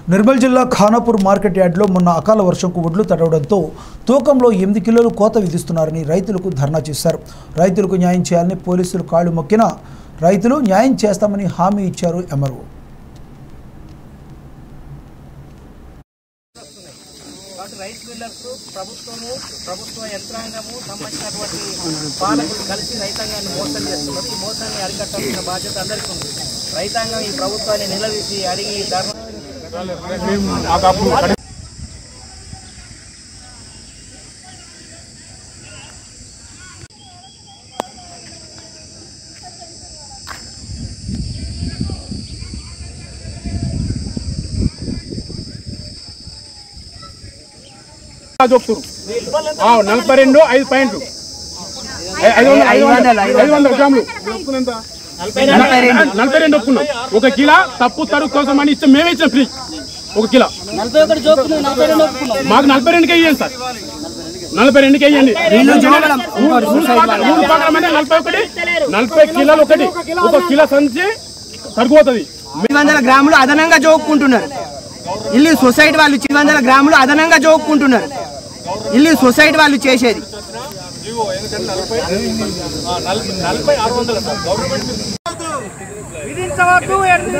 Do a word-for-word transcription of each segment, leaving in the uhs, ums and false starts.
నిర్మల్ జిల్లా ఖానాపూర్ మార్కెట్ యార్డ్లో మొన్న అకాల వర్షంకు వడ్లు తడవడంతో తూకంలో ఎనిమిది కిలోలు కోత విధిస్తున్నారని రైతులకు ధర్నా చేశారు. రైతులకు న్యాయం చేయాలని పోలీసులు కాళ్లు మొక్కినా రైతులు న్యాయం చేస్తామని హామీ ఇచ్చారు ఎమ్మెల్యే. రైతు మిల్లర్స్ ప్రభుత్వము ప్రభుత్వ యంత్రాంగము సంబంధించినటువంటి పాలకులు కలిసి రైతాంగాన్ని మోసం చేస్తున్నారు. ఈ మోసాన్ని అరికట్టాల్సిన బాధ్యత అందరికీ ఉంది. రైతాంగం ఈ ప్రభుత్వాన్ని నిలదీసి అడిగి ధర్మ నలభై రెండు ఐదు పాయింట్లు నలభై రెండు ఒప్పుకున్నాం. ఒక కిలో తప్పు తరుగు కోసం అని ఇస్తే మేమే ఇచ్చాం ఫ్రీ. ఒక కిలో మాకు నలభై రెండుకే ఇవ్వండి సార్, నలభై రెండుకే ఇవ్వండి. నలభై ఒకటి నలభై కిలోలు ఒకటి ఒక కిలో సంచి తగ్గిపోతుంది. ఐదు వందల గ్రాములు అదనంగా జోక్కుంటున్నారు. ఇల్లు సొసైటీ వాళ్ళు ఐదు వందల గ్రాములు అదనంగా జోక్కుంటున్నారు. ఇల్లు సొసైటీ వాళ్ళు చేసేది విధించవద్దు.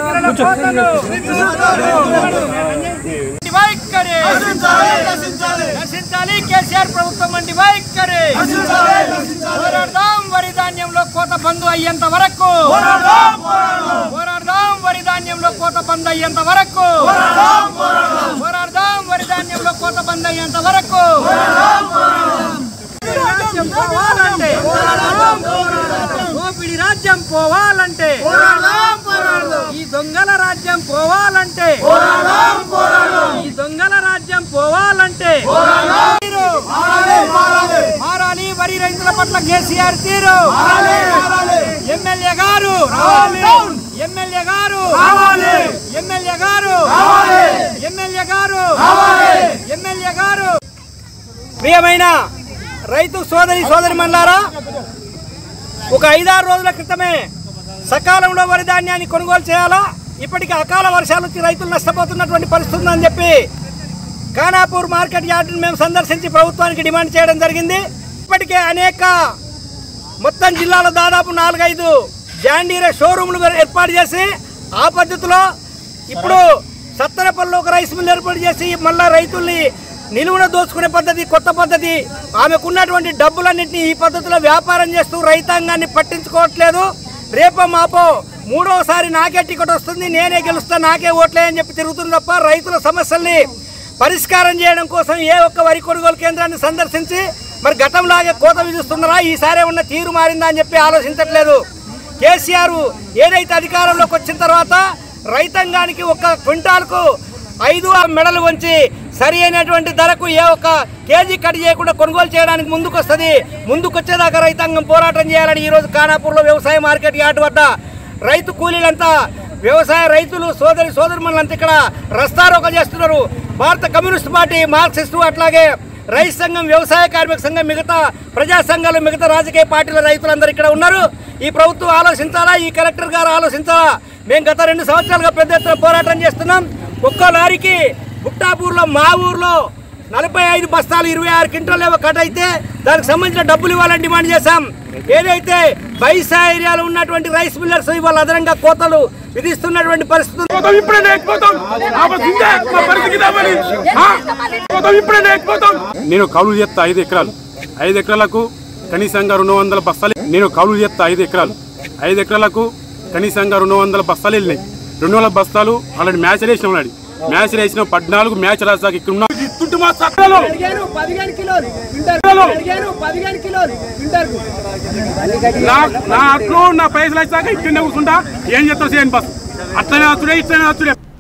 నశించాలి కేసీఆర్ ప్రభుత్వం అండి వైఖరి. పోరాడదాం వరి ధాన్యంలో కోత బంధు అయ్యేంత వరకు, పోరాడదాం వరి ధాన్యంలో కోత బంధు అయ్యేంత వరకు, పోరాడదాం వరి ధాన్యంలో కోత బంధు అయ్యేంత వరకు. రాజ్యం పోవాలంటే, దోపిడి రాజ్యం పోవాలంటే, ఈ దొంగల రాజ్యం పోవాలంటే, ఈ దొంగల రాజ్యం పోవాలంటే మారాలి వరి రైతుల పట్ల కేసీఆర్ తీరు. ఎమ్మెల్యే గారు ఎమ్మెల్యే గారు ఎమ్మెల్యే గారు ఎమ్మెల్యే గారు ఎమ్మెల్యే గారు ప్రియమైన రైతు సోదరి సోదరి మనులారా, ఒక ఐదారు రోజుల క్రితమే సకాలంలో వరి ధాన్యాన్ని కొనుగోలు చేయాలా, ఇప్పటికీ అకాల వర్షాలు వచ్చి రైతులు నష్టపోతున్నటువంటి పరిస్థితి ఉందని చెప్పి ఖానాపూర్ మార్కెట్ యార్డును మేము సందర్శించి ప్రభుత్వానికి డిమాండ్ చేయడం జరిగింది. ఇప్పటికే అనేక మొత్తం జిల్లాలో దాదాపు నాలుగైదు జాండీరే షోరూమ్లు ఏర్పాటు చేసి ఆ పద్ధతిలో ఇప్పుడు సత్తెనపల్లిలో ఒక రైస్ మిల్ ఏర్పాటు చేసి మళ్ళా రైతుల్ని నిలువున దోచుకునే పద్ధతి కొత్త పద్ధతి. ఆమెకున్నటువంటి డబ్బులన్నింటినీ ఈ పద్ధతిలో వ్యాపారం చేస్తూ రైతాంగాన్ని పట్టించుకోవట్లేదు. రేపో మాపో మూడోసారి నాకే టికెట్ వస్తుంది, నేనే గెలుస్తా, నాకే ఓట్లే అని చెప్పి తిరుగుతుంది తప్ప రైతుల సమస్యల్ని పరిష్కారం చేయడం కోసం ఏ ఒక్క వరి కొనుగోలు కేంద్రాన్ని సందర్శించి మరి గతంలాగే కోత విధిస్తున్నారా, ఈసారి ఉన్న తీరు మారిందా అని చెప్పి ఆలోచించట్లేదు. కేసీఆర్ ఏదైతే అధికారంలోకి వచ్చిన తర్వాత రైతాంగానికి ఒక క్వింటాల్కు ఐదు మెడలు వంచి సరి అయినటువంటి ధరకు ఏ ఒక్క కేజీ కట్ చేయకుండా కొనుగోలు చేయడానికి ముందుకు వస్తుంది. ముందుకు వచ్చేదాకా రైతాంగం పోరాటం చేయాలని ఈరోజు ఖానాపూర్లో వ్యవసాయ మార్కెట్ యార్డు వద్ద రైతు కూలీలంతా వ్యవసాయ రైతులు సోదరి సోదరుమణులంతా ఇక్కడ రస్తారోక చేస్తున్నారు. భారత కమ్యూనిస్ట్ పార్టీ, మార్క్సిస్టు, అట్లాగే రైతు సంఘం, వ్యవసాయ కార్మిక సంఘం, మిగతా ప్రజా సంఘాలు, మిగతా రాజకీయ పార్టీల రైతులందరూ ఇక్కడ ఉన్నారు. ఈ ప్రభుత్వం ఆలోచించాలా, ఈ కలెక్టర్ గారు ఆలోచించాలా. మేము గత రెండు సంవత్సరాలుగా పెద్ద ఎత్తున పోరాటం చేస్తున్నాం. ఒక్కో లారీకి బుట్టాపూర్లో మా ఊర్లో నలభై ఐదు బస్తాలు ఇరవై ఆరు క్వింటాలు ఏవో కట్ అయితే దానికి సంబంధించిన డబ్బులు ఇవ్వాలని డిమాండ్ చేశాం. ఏదైతే బైసా ఏరియాలో ఉన్నటువంటి రైస్ మిల్లర్స్ ఇవాళ అదనంగా కోతలు విధిస్తున్నటువంటి పరిస్థితులు నేను కౌలు చేస్తా ఐదు ఎకరాలు ఐదు ఎకరాలకు కనీసంగా రెండు వందల బస్తాలు నేను కౌలు చేస్తా ఐదు ఎకరాలు ఐదు ఎకరాలకు కనీసంగా రెండు వందల బస్తాలు వెళ్ళినాయి. రెండు వందల బస్తాలు అలాంటి మ్యాచ్ వేసిన ఉన్నాడు. మ్యాచ్ వేసిన పద్నాలుగు మ్యాచ్ రాసాక ఇక్కడ ఉన్న నా అట్లు నా పైసలు వచ్చాక ఇక్కడనే కూర్చుంటా. ఏం చెప్తా చేయను బస్ అట్లనే వచ్చుడే ఇట్లనే వచ్చుడే.